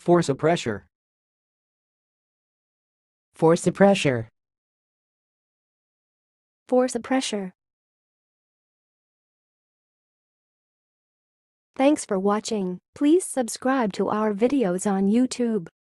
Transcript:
Forcipressure. Forcipressure. Forcipressure. Thanks for watching. Please subscribe to our videos on YouTube.